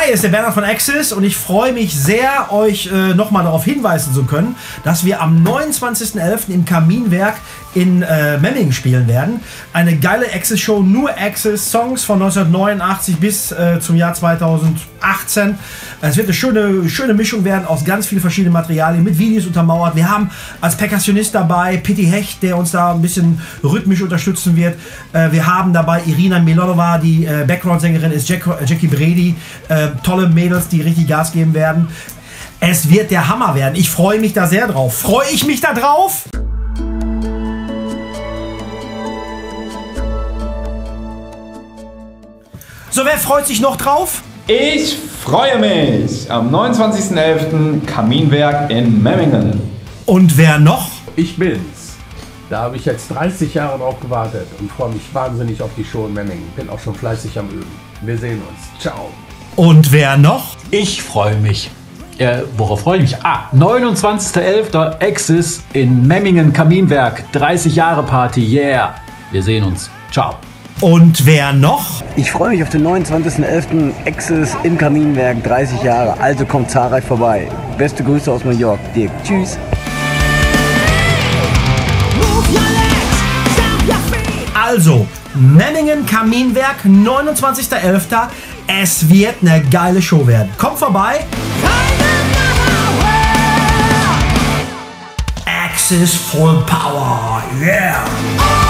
Hi, ist der Bernhard von Axis und ich freue mich sehr, euch nochmal darauf hinweisen zu können, dass wir am 29.11. im Kaminwerk in Memmingen spielen werden. Eine geile Axis-Show, nur Axis, Songs von 1989 bis zum Jahr 2018. Es wird eine schöne Mischung werden aus ganz vielen verschiedenen Materialien, mit Videos untermauert. Wir haben als Perkussionist dabei Pitti Hecht, der uns da ein bisschen rhythmisch unterstützen wird. Wir haben dabei Irina Milonova, die Background-Sängerin ist, Jackie Bredi. Tolle Mädels, die richtig Gas geben werden. Es wird der Hammer werden. Ich freue mich da sehr drauf. Freue ich mich da drauf? So, wer freut sich noch drauf? Ich freue mich! Am 29.11. Kaminwerk in Memmingen. Und wer noch? Ich bin's. Da habe ich jetzt 30 Jahre drauf gewartet und freue mich wahnsinnig auf die Show in Memmingen. Bin auch schon fleißig am Üben. Wir sehen uns. Ciao. Und wer noch? Ich freue mich. Worauf freue ich mich? 29.11. Axis in Memmingen Kaminwerk. 30 Jahre Party. Yeah. Wir sehen uns. Ciao. Und wer noch? Ich freue mich auf den 29.11. Axis im Kaminwerk, 30 Jahre. Also kommt zahlreich vorbei. Beste Grüße aus New York. Dirk. Tschüss. Also, Memmingen Kaminwerk, 29.11. Es wird eine geile Show werden. Kommt vorbei. Axis Full Power. Yeah.